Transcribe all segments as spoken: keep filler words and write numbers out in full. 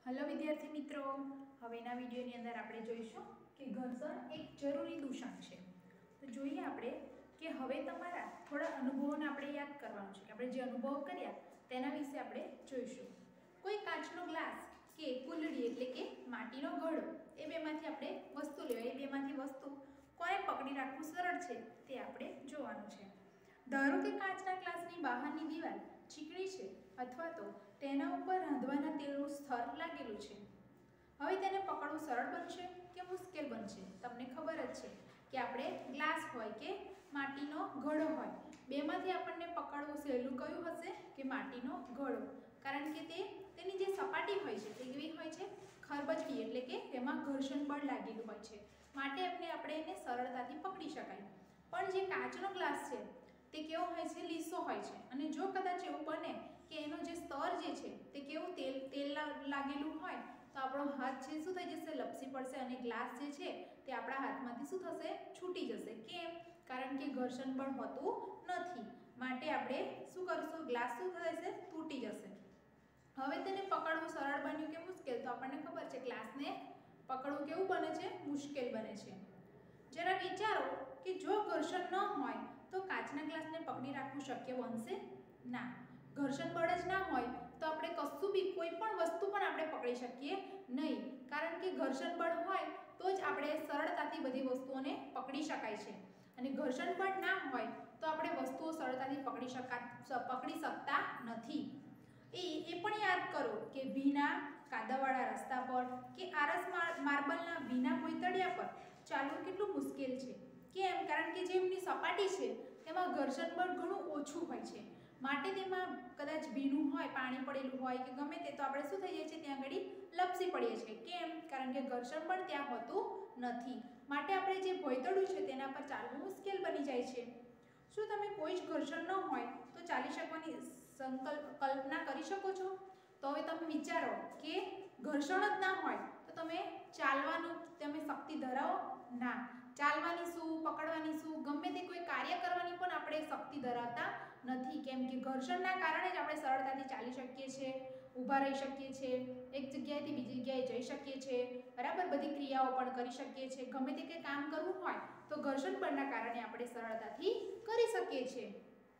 Hello विद्यार्थी मित्रों, हवेना विडियोनी अंदर આપણે જોઈશું કે ઘર્ષણ એક જરૂરી દૂષણ છે। તો જોઈએ આપણે કે હવે તમારા થોડા અનુભવોને આપણે યાદ કરવાનું છે કે આપણે જે અનુભવ કર્યા તેના વિશે આપણે જોઈશું। કોઈ કાચનો ગ્લાસ કે કુલડી એટલે કે માટીનો ઘડો એ બેમાંથી આપણે વસ્તુ લેવાય, એ બેમાંથી વસ્તુ કોને પકડી રાખવું સરળ છે તે આપણે જોવાનું છે। ધારો કે કાચના ગ્લાસની બહારની દીવાલ ચીકણી છે અથવા તો તેના ઉપર રાંધવાના તેલનું સ્તર લાગેલું છે। હવે તેને પકડવું સરળ બનશે કે મુશ્કેલ બનશે? તમને ખબર જ છે કે આપણે ગ્લાસ હોય કે માટીનો ઘડો હોય, બેમાંથી આપણને પકડવું સહેલું કયું હશે કે માટીનો ઘડો, કારણ કે તે તેની જે સપાટી હોય છે તે કેવી હોય છે? ખરબચડી, એટલે કે તેમાં ઘર્ષણ બળ લાગેલું હોય છે, માટે આપણે આપણે એને સરળતાથી પકડી શકાય। પણ જે કાચનો ગ્લાસ છે તે કેવો હોય છે? લીસો હોય છે, અને જો કદાચ એવું બને કે એનો જે સ્તર જે છે તે કેવું તેલ તેલ લાગેલું હોય તો આપણો હાથ છે શું થઈ જશે? લપસી પડશે, અને ગ્લાસ જે છે તે આપણા હાથમાંથી શું થશે? છૂટી જશે। કેમ? કારણ કે ઘર્ષણ બળ હોતું નથી, માટે આપણે શું કરશું? ગ્લાસ શું થશે? તૂટી જશે। હવે તેને પકડવું સરળ બન્યું કે મુશ્કેલ? તો આપણને ખબર છે ગ્લાસને પકડવું કેવું બને છે? મુશ્કેલ બને છે। જરા વિચારો કે જો ઘર્ષણ ન હોય તો કાચના ગ્લાસને પકડી રાખવું શક્ય બનશે? ના, ઘર્ષણ બળ જ ના હોય તો આપણે કશું બી કોઈ પણ વસ્તુ પણ આપણે પકડી શકીએ નહીં, કારણ કે ઘર્ષણ બળ હોય તો જ આપણે સરળતાથી બધી વસ્તુઓને પકડી શકાય છે, અને ઘર્ષણ બળ ના હોય તો આપણે વસ્તુઓ સરળતાથી પકડી શકા પકડી શકતા નથી। એ એ પણ યાદ કરો કે ભીના કાદવવાળા રસ્તા પર કે આરસ માર્બલના ભીના ભોંયતળિયા પર ચાલવું કેટલું મુશ્કેલ છે। કેમ? કારણ કે જે એમની સપાટી છે તેમાં ઘર્ષણ બળ ઘણું ઓછું હોય છે, માટે તેમાં કદાચ ભીનું હોય, પાણી પડેલું હોય કે ગમે તે, તો આપણે શું થઈ જાય છે? ત્યાં આગળ લપસી પડીએ છીએ। કેમ? કારણ કે ઘર્ષણ બળ ત્યાં હોતું નથી, માટે આપણે જે ભોંયતળું છે તેના પર ચાલવું મુશ્કેલ બની જાય છે। શું તમે કોઈ જ ઘર્ષણ ન હોય તો ચાલી શકવાની સંકલ્પ કલ્પના કરી શકો છો? તો હવે તમે વિચારો કે ઘર્ષણ જ ના હોય તો તમે ચાલવાનું તમે શક્તિ ધરાવો? ના, ચાલવાની શું, પકડવાની શું, ગમે તે કોઈ કાર્ય કરવાની પણ આપણે શક્તિ ધરાવતા નથી, કેમ કે ઘર્ષણના કારણે જ આપણે સરળતાથી ચાલી શકીએ છીએ, ઊભા રહી શકીએ છીએ, એક જગ્યાએથી બીજી જગ્યાએ જઈ શકીએ છીએ, બરાબર? બધી ક્રિયાઓ પણ કરી શકીએ છીએ। ગમે તે કંઈ કામ કરવું હોય તો ઘર્ષણ બળના કારણે આપણે સરળતાથી કરી શકીએ છીએ।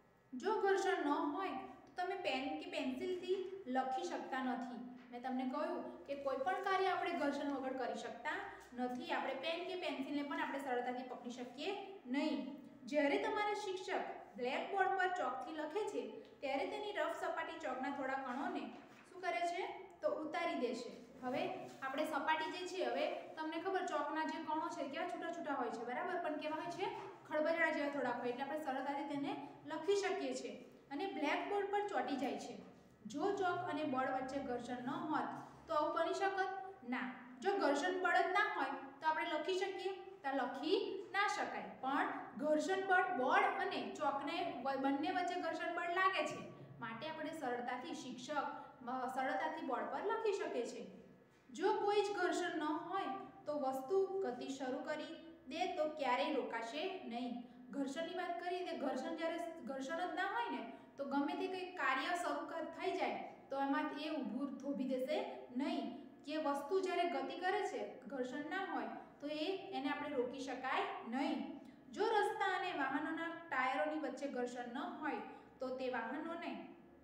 જો ઘર્ષણ ન હોય તો તમે પેન કે પેન્સિલથી લખી શકતા નથી। મેં તમને કહ્યું કે કોઈ પણ કાર્ય આપણે ઘર્ષણ વગર કરી શકતા નથી। આપણે પેન કે પેન્સિલને પણ આપણે સરળતાથી પકડી શકીએ નહીં। જ્યારે તમારા શિક્ષક બ્લેકબોર્ડ પર ચોકથી લખે છે ત્યારે તેની રફ સપાટી ચોકના થોડા કણોને શું કરે છે? તો ઉતારી દે છે। હવે આપણે સપાટી જે છે, હવે તમને ખબર ચોકના જે કણો છે કેવા છૂટા છૂટા હોય છે, બરાબર? પણ કેવા હોય છે? ખડબજડા જેવા થોડાક હોય, એટલે આપણે સરળતાથી તેને લખી શકીએ છીએ અને બ્લેકબોર્ડ પર ચોંટી જાય છે। જો ચોક અને બોર્ડ વચ્ચે ઘર્ષણ ન હોત તો આવું બની શકત? ના। જો ઘર્ષણ બળ જ ના હોય તો આપણે લખી શકીએ? તો લખી ના શકાય। પણ ઘર્ષણ બળ બોર્ડ અને ચોકને બંને વચ્ચે ઘર્ષણ બળ લાગે છે, માટે આપણે સરળતાથી શિક્ષક સરળતાથી બોર્ડ પર લખી શકે છે। જો કોઈ જ ઘર્ષણ ન હોય તો વસ્તુ ગતિ શરૂ કરી દે તો ક્યારેય રોકાશે નહીં। ઘર્ષણની વાત કરીએ તો ઘર્ષણ જ્યારે ઘર્ષણ જ ના હોય ને તો ગમે તે કંઈ કાર્ય શરૂ થઈ જાય તો એમાં એ ઊભું થોભી દેશે નહીં, કે વસ્તુ જ્યારે ગતિ કરે છે, ઘર્ષણ ના હોય તો એ એને આપણે રોકી શકાય નહીં। જો રસ્તા અને વાહનોના ટાયરોની વચ્ચે ઘર્ષણ ન હોય તો તે વાહનોને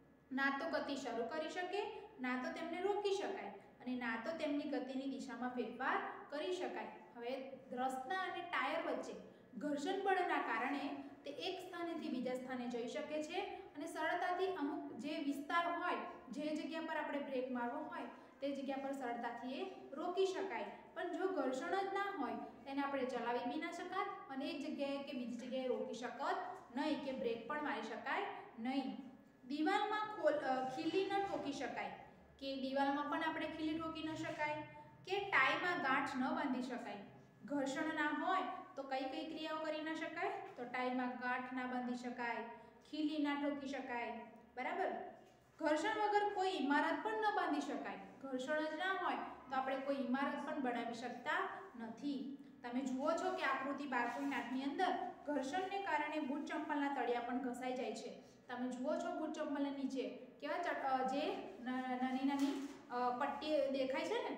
ના તો ગતિ શરૂ કરી શકે, ના તો તેમને રોકી શકાય, અને ના તો તેમની ગતિની દિશામાં ફેરફાર કરી શકાય। હવે રસ્તા અને ટાયર વચ્ચે ઘર્ષણ બળના કારણે તે એક સ્થાનેથી બીજા સ્થાને જઈ શકે છે, અને સરળતાથી અમુક જે વિસ્તાર હોય, જે જગ્યા પર આપણે બ્રેક મારવો હોય તે જગ્યા પર સરળતાથી એ રોકી શકાય। પણ જો ઘર્ષણ જ ના હોય તેને આપણે ચલાવી બી ના શકાત, અને એક જગ્યાએ કે બીજી જગ્યાએ રોકી શકત નહીં, કે બ્રેક પણ મારી શકાય નહીં। દિવાલમાં ખોલ ખીલી ન ઠોકી શકાય, કે દિવાલમાં પણ આપણે ખીલી ઠોકી ન શકાય, કે ટાઈમાં ગાંઠ ન બાંધી શકાય। ઘર્ષણ ના હોય તો કઈ કઈ ક્રિયાઓ કરી ના શકાય? તો ટાઈમાં ગાંઠ ના બાંધી શકાય, ખીલી ના ઠોકી શકાય, બરાબર? ઘર્ષણ વગર કોઈ ઇમારત પણ ન બાંધી શકાય। ઘર્ષણ જ ના હોય તો આપણે કોઈ ઇમારત પણ બનાવી શકતા નથી। તમે જુઓ છો કે આકૃતિ બાર પોઈન્ટ આઠની અંદર ઘર્ષણને કારણે બૂટ ચંપલના તળિયા પણ ઘસાઈ જાય છે। તમે જુઓ છો બૂટ ચંપલની નીચે કેવા જે નાની નાની પટ્ટી દેખાય છે ને,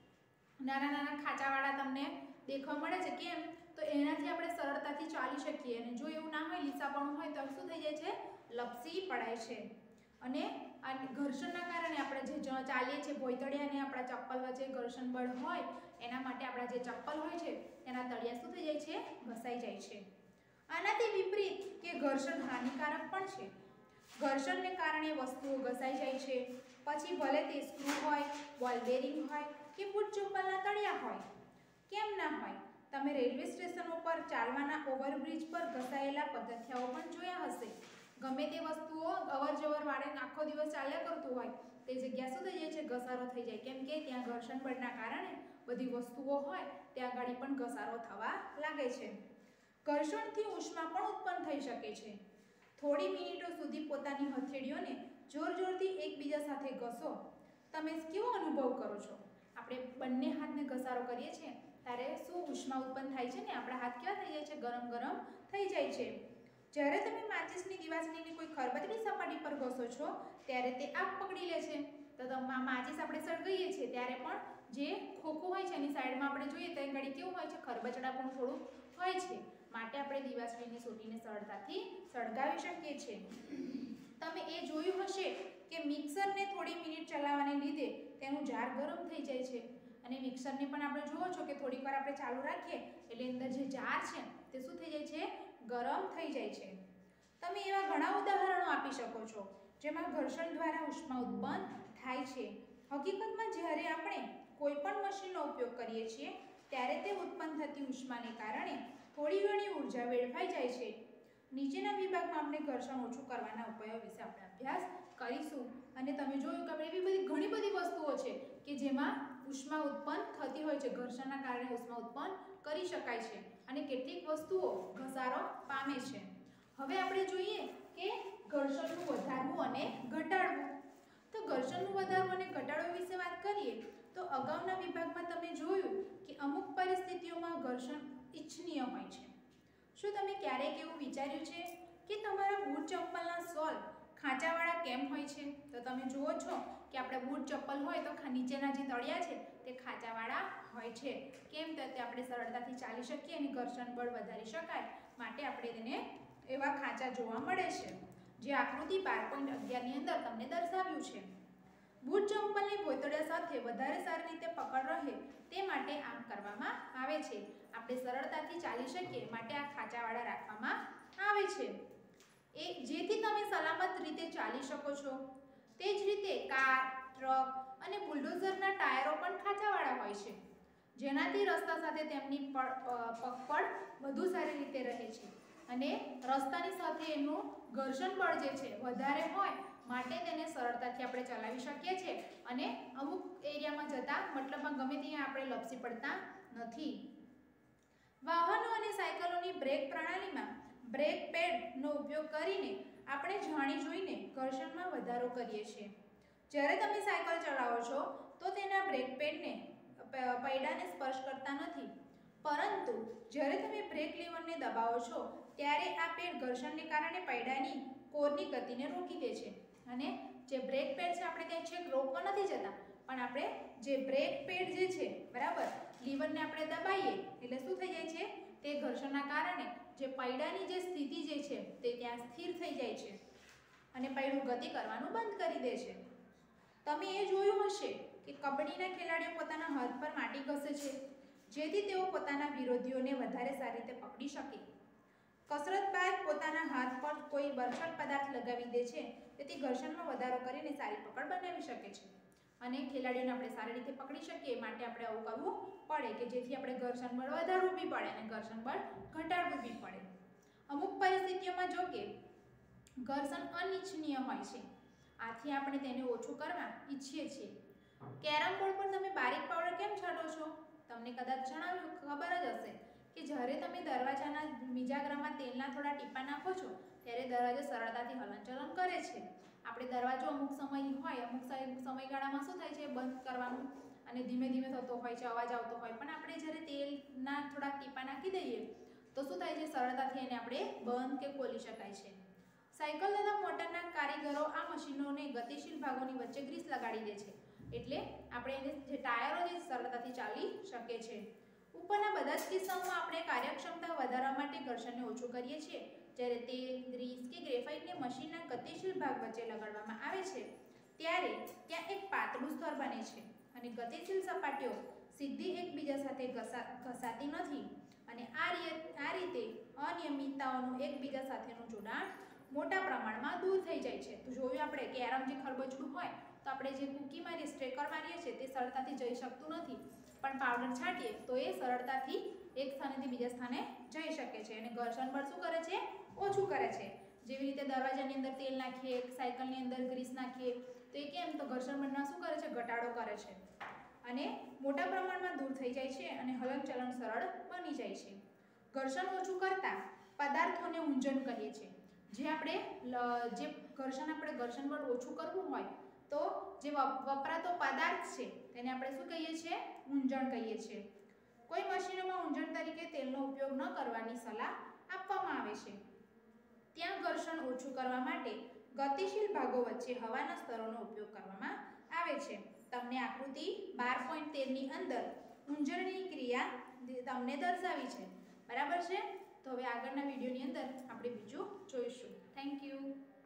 નાના નાના ખાંચાવાળા તમને દેખવા મળે છે. કેમ? તો એનાથી આપણે સરળતાથી ચાલી શકીએ. અને જો એવું ના હોય, લીસાપણું હોય, તો શું થઈ જાય છે? લપસી પડાય છે. અને આ ઘર્ષણના કારણે આપણે જે ચાલીએ છીએ ભોંયતળિયા અને આપણા ચપ્પલ વચ્ચે ઘર્ષણ બળ હોય, એના માટે આપણા જે ચપ્પલ હોય છે એના તળિયા શું થઈ જાય છે? ઘસાઈ જાય છે. આનાથી વિપરીત કે ઘર્ષણ હાનિકારક પણ છે. ઘર્ષણને કારણે વસ્તુઓ ઘસાઈ જાય છે. પછી ભલે તે સ્ક્રૂ હોય, બોલ બેરિંગ હોય કે બૂટ ચપ્પલના તળિયા હોય, કેમ ના હોય? તમે રેલવે સ્ટેશનો પર ચાલવાના ઓવરબ્રિજ પર ઘસાયેલા પગથિયાઓ પણ જોયા હશે. ગમે તે વસ્તુઓ અવર જવર વાળે આખો દિવસ ચાલ્યા કરતું હોય, તે જગ્યા શું થઈ જાય છે? ઘસારો થઈ જાય. કેમ કે ત્યાં ઘર્ષણ બળના કારણે બધી વસ્તુઓ હોય ત્યાં ગાડી પણ ઘસારો થવા લાગે છે. ઘર્ષણથી ઉષ્મા પણ ઉત્પન્ન થઈ શકે છે. થોડી મિનિટો સુધી પોતાની હથેળીઓને જોર જોરથી એકબીજા સાથે ઘસો. તમે કેવો અનુભવ કરો છો? આપણે બંને હાથને ઘસારો કરીએ છીએ ત્યારે શું ઉષ્મા ઉત્પન્ન થાય છે ને? આપણા હાથ કેવા થઈ જાય છે? ગરમ ગરમ થઈ જાય છે. જ્યારે તમે માચિસની દિવાસળીની કોઈ ખરબચડી સપાટી પર ઘસો છો ત્યારે તે આગ પકડી લે છે. તો માચિસ આપણે સળગાવીએ છીએ ત્યારે પણ જે ખોખું હોય છે એની સાઈડમાં આપણે જોઈએ તો ઘડી કેવું હોય છે? ખરબચડા પણ થોડું હોય છે. માટે આપણે દિવાસળીની સોટીને સરળતાથી સળગાવી શકીએ છીએ. તમે એ જોયું હશે કે મિક્સરને થોડી મિનિટ ચલાવવાને લીધે તેનું જાર ગરમ થઈ જાય છે. અને મિક્સરને પણ આપણે જોવો છો કે થોડીક વાર આપણે ચાલુ રાખીએ એટલે અંદર જે જાર છે તે શું થઈ જાય છે? ગરમ થઈ જાય છે. તમે એવા ઘણા ઉદાહરણો આપી શકો છો જેમાં ઘર્ષણ દ્વારા ઉષ્મા ઉત્પન્ન થાય છે. હકીકતમાં જ્યારે આપણે કોઈ પણ મશીનનો ઉપયોગ કરીએ છીએ ત્યારે તે ઉત્પન્ન થતી ઉષ્માને કારણે થોડી ઘણી ઉર્જા વેડફાઈ જાય છે. નીચેના વિભાગમાં આપણે ઘર્ષણ ઓછું કરવાના ઉપાયો વિશે આપણે અભ્યાસ કરીશું. અને તમે જોયું કે આપણે એવી બધી ઘણી બધી વસ્તુઓ છે કે જેમાં ઉષ્મા ઉત્પન્ન થતી હોય છે. ઘર્ષણના કારણે ઉષ્મા ઉત્પન્ન કરી શકાય છે અને કેટલીક વસ્તુઓ ઘસારો પામે છે. હવે આપણે જોઈએ કે ઘર્ષણનું વધારવું અને ઘટાડવું. તો ઘર્ષણનું વધારવું અને ઘટાડવું વિશે વાત કરીએ તો અગાઉના વિભાગમાં તમે જોયું કે અમુક પરિસ્થિતિઓમાં ઘર્ષણ ઇચ્છનીય હોય છે. શું તમે ક્યારેક એવું વિચાર્યું છે કે તમારા બૂટ ચપ્પલના સોલ ખાંચાવાળા કેમ હોય છે? તો તમે જુઓ છો કે આપણે બૂટ ચપ્પલ હોય તો નીચેના જે તળિયા છે તે ખાંચાવાળા હોય છે. કેમ? તો તે આપણે સરળતાથી ચાલી શકીએ અને ઘર્ષણ બળ વધારી શકાય માટે આપણે તેને એવા ખાંચા જોવા મળે છે, જે આકૃતિ બાર પોઈન્ટ અગિયારની અંદર તમને દર્શાવ્યું છે. બૂટ ચપ્પલની ભોંયતળિયા સાથે વધારે સારી રીતે પકડ રહે તે માટે આમ કરવામાં આવે છે. આપણે સરળતાથી ચાલી શકીએ માટે આ ખાંચાવાળા રાખવામાં આવે છે, એ જેથી તમે સલામત રીતે ચાલી શકો છો. તે જ રીતે કાર, ટ્રક અને બુલડોઝરના ટાયરો પણ ખાંચાવાળા હોય છે, જેનાથી રસ્તા સાથે તેમની પકડ વધુ સારી રીતે રહે છે અને રસ્તાની સાથે એનું ઘર્ષણ બળ જે છે વધારે હોય માટે તેને સરળતાથી આપણે ચલાવી શકીએ છીએ અને અમુક એરિયામાં જતા મતલબમાં ગમે ત્યાં આપણે લપસી પડતા નથી. વાહનો અને સાયકલોની બ્રેક પ્રણાલીમાં બ્રેક પેડનો ઉપયોગ કરીને આપણે જાણી જોઈને ઘર્ષણમાં વધારો કરીએ છીએ. જ્યારે તમે સાયકલ ચલાવો છો તો તેના બ્રેક પેડને પૈડાને સ્પર્શ કરતા નથી, પરંતુ જ્યારે તમે બ્રેક લીવરને દબાવો છો ત્યારે આ પેડ ઘર્ષણને કારણે પૈડાની કોરની ગતિને રોકી દે છે. અને જે બ્રેક પેડ છે આપણે ત્યાં છેક રોકવા નથી જતા, પણ આપણે જે બ્રેક પેડ જે છે બરાબર લીવરને આપણે દબાઈએ એટલે શું થઈ જાય છે? તે ઘર્ષણના કારણે જે પૈડાની જે સ્થિતિ જે છે તે ત્યાં સ્થિર થઈ જાય છે અને પૈડું ગતિ કરવાનું બંધ કરી દે છે. તમે એ જોયું હશે કે કબડ્ડીના ખેલાડીઓ પોતાના હાથ પર માટી ઘસે છે, જેથી તેઓ પોતાના વિરોધીઓને વધારે સારી રીતે પકડી શકે. કસરતબાજ પોતાના હાથ પર કોઈ બરછટ પદાર્થ લગાવી દે છે, તેથી ઘર્ષણમાં વધારો કરીને સારી પકડ બનાવી શકે છે અને ખેલાડીઓને આપણે સારી રીતે પકડી શકીએ માટે આપણે આવું કરવું પડે કે જેથી આપણે ઘર્ષણ બળ વધારવું બી પડે અને ઘર્ષણ બળ ઘટાડવું બી પડે. અમુક પરિસ્થિતિઓમાં જો કે ઘર્ષણ અનિચ્છનીય હોય છે, આથી આપણે તેને ઓછું કરવા ઈચ્છીએ છીએ. કેરમ બોર્ડ પર તમે બારીક પાવડર કેમ છાંટો છો? તમને કદાચ જણાવ્યું ખબર જ હશે કે જ્યારે તમે દરવાજાના મિજાગરામાં તેલના થોડા ટીપા નાખો છો ત્યારે દરવાજો સરળતાથી હલનચલન કરે છે. આપણે દરવાજો અમુક સમય હોય અમુક સમયગાળામાં શું થાય છે? બંધ કરવાનું અને ધીમે ધીમે થતો હોય છે, અવાજ આવતો હોય, પણ આપણે જ્યારે તેલના થોડા ટીપા નાખી દઈએ તો શું થાય છે? સરળતાથી એને આપણે બંધ કે ખોલી શકાય છે. સાયકલ તથા મોટરના કારીગરો આ મશીનોને ગતિશીલ ભાગોની વચ્ચે ગ્રીસ લગાડી દે છે, એટલે આપણે એને જે ટાયરો જે સરળતાથી ચાલી શકે છે. ઉપરના બધા જ કિસ્સાઓમાં આપણે કાર્યક્ષમતા વધારવા માટે ઘર્ષણને ઓછું કરીએ છીએ. જ્યારે તેલ, ગ્રીસ કે ગ્રેફાઇટને મશીનના ગતિશીલ ભાગ વચ્ચે લગાડવામાં આવે છે ત્યારે ત્યાં એક પાતળું સ્તર બને છે અને ગતિશીલ સપાટીઓ સીધી એકબીજા સાથે ઘસાતી નથી અને આ આ રીતે અનિયમિતતાઓનું એકબીજા સાથેનું જોડાણ મોટા પ્રમાણમાં દૂર થઈ જાય છે. તો જોયું આપણે કે એરમ જે ખરબચડું હોય તો આપણે જે કૂકી મારીએ સ્ટ્રેકર મારીએ છીએ તે સરળતાથી જઈ શકતું નથી, પણ પાવડર છાંટીએ તો એ સરળતાથી એક સ્થાનેથી બીજા સ્થાને જઈ શકે છે અને ઘર્ષણ બળ શું કરે છે? ઓછું કરે છે. જેવી રીતે દરવાજાની અંદર તેલ નાખીએ, સાયકલની અંદર ગ્રીસ નાખીએ તો એ કેમ તો ઘર્ષણ બળમાં શું કરે છે? ઘટાડો કરે છે અને મોટા પ્રમાણમાં દૂર થઈ જાય છે અને હલનચલન સરળ બની જાય છે. ઘર્ષણ ઓછું કરતા પદાર્થોને ઊંજણ કહીએ છીએ. જે આપણે જે ઘર્ષણ આપણે ઘર્ષણ બળ ઓછું કરવું હોય તો જે વપરાતો પદાર્થ છે તેને આપણે શું કહીએ છીએ? ઊંજણ કહીએ છીએ. કોઈ મશીનોમાં ઊંજણ તરીકે તેલનો ઉપયોગ ન કરવાની સલાહ આપવામાં આવે છે. ત્યાં ઘર્ષણ ઓછું કરવા માટે ગતિશીલ ભાગો વચ્ચે હવાના સ્તરોનો ઉપયોગ કરવામાં આવે છે. તમને આકૃતિ બાર પોઈન્ટ તેર ની અંદર ઊંજણની ક્રિયા તમને દર્શાવી છે. બરાબર છે? તો હવે આગળના વિડીયોની અંદર આપણે બીજું જોઈશું. Thank you.